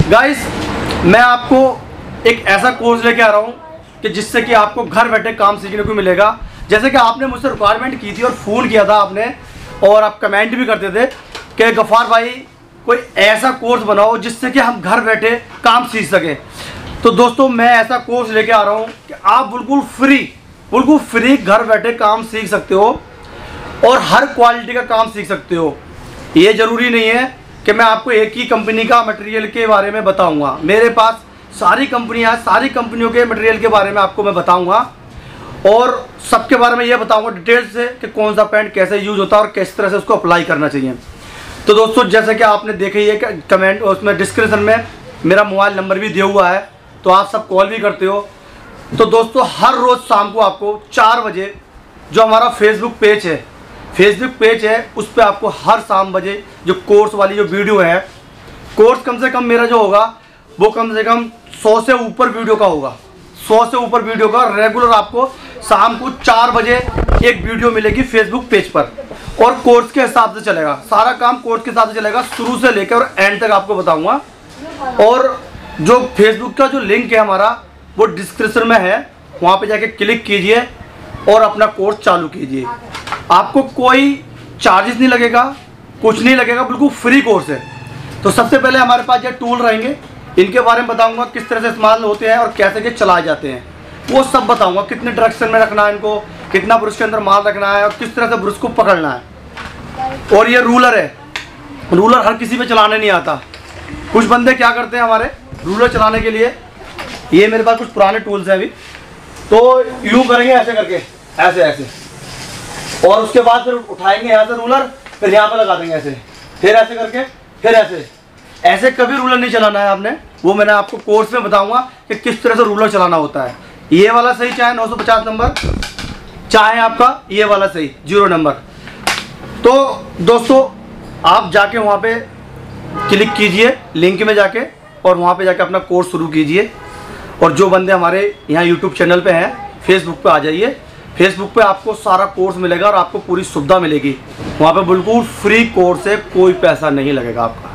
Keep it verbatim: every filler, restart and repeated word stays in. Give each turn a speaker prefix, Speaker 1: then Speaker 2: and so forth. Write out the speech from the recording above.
Speaker 1: Guys, मैं आपको एक ऐसा कोर्स लेके आ रहा हूँ कि जिससे कि आपको घर बैठे काम सीखने को मिलेगा। जैसे कि आपने मुझसे रिक्वायरमेंट की थी और फ़ोन किया था आपने, और आप कमेंट भी करते थे कि गफ़ार भाई कोई ऐसा कोर्स बनाओ जिससे कि हम घर बैठे काम सीख सकें। तो दोस्तों, मैं ऐसा कोर्स लेके आ रहा हूँ कि आप बिल्कुल फ्री बिल्कुल फ्री घर बैठे काम सीख सकते हो और हर क्वालिटी का काम सीख सकते हो। ये ज़रूरी नहीं है कि मैं आपको एक ही कंपनी का मटेरियल के बारे में बताऊंगा। मेरे पास सारी कंपनियां सारी कंपनियों के मटेरियल के बारे में आपको मैं बताऊंगा और सबके बारे में ये बताऊंगा डिटेल से कि कौन सा पैंट कैसे यूज़ होता है और किस तरह से उसको अप्लाई करना चाहिए। तो दोस्तों, जैसे कि आपने देखा ही है कि कमेंट उसमें डिस्क्रिप्शन में मेरा मोबाइल नंबर भी दिया हुआ है, तो आप सब कॉल भी करते हो। तो दोस्तों, हर रोज़ शाम को आपको चार बजे जो हमारा फेसबुक पेज है फेसबुक पेज है उस पर आपको हर शाम बजे जो कोर्स वाली जो वीडियो है, कोर्स कम से कम मेरा जो होगा वो कम से कम सौ से ऊपर वीडियो का होगा। सौ से ऊपर वीडियो का रेगुलर आपको शाम को चार बजे एक वीडियो मिलेगी फेसबुक पेज पर, और कोर्स के हिसाब से चलेगा। सारा काम कोर्स के हिसाब से चलेगा, शुरू से लेकर और एंड तक आपको बताऊंगा। और जो फेसबुक का जो लिंक है हमारा वो डिस्क्रिप्शन में है, वहाँ पे जाके क्लिक कीजिए और अपना कोर्स चालू कीजिए। आपको कोई चार्जेस नहीं लगेगा, कुछ नहीं लगेगा, बिल्कुल फ्री कोर्स है। तो सबसे पहले हमारे पास ये टूल रहेंगे, इनके बारे में बताऊंगा किस तरह से इस्तेमाल होते हैं और कैसे के चलाए जाते हैं, वो सब बताऊंगा। कितने डायरेक्शन में रखना है इनको, कितना ब्रश के अंदर माल रखना है और किस तरह से ब्रश को पकड़ना है। और ये रूलर है, रूलर हर किसी पे चलाने नहीं आता। कुछ बंदे क्या करते हैं हमारे रूलर चलाने के लिए, ये मेरे पास कुछ पुराने टूल्स हैं अभी, तो यूँ करेंगे ऐसे करके, ऐसे ऐसे, और उसके बाद फिर उठाएंगे यहाँ से रूलर, फिर यहाँ पे लगा देंगे ऐसे, फिर ऐसे करके, फिर ऐसे ऐसे कभी रूलर नहीं चलाना है आपने। वो मैंने आपको कोर्स में बताऊंगा कि किस तरह से रूलर चलाना होता है। ये वाला सही चाहे नौ सौ पचास नंबर, चाहे आपका ये वाला सही जीरो नंबर। तो दोस्तों, आप जाके वहाँ पे क्लिक कीजिए लिंक में जाके, और वहाँ पे जाके अपना कोर्स शुरू कीजिए। और जो बंदे हमारे यहाँ यूट्यूब चैनल पे हैं, फेसबुक पे आ जाइए। फेसबुक पे आपको सारा कोर्स मिलेगा और आपको पूरी सुविधा मिलेगी। वहाँ पे बिल्कुल फ्री कोर्स है, कोई पैसा नहीं लगेगा आपका।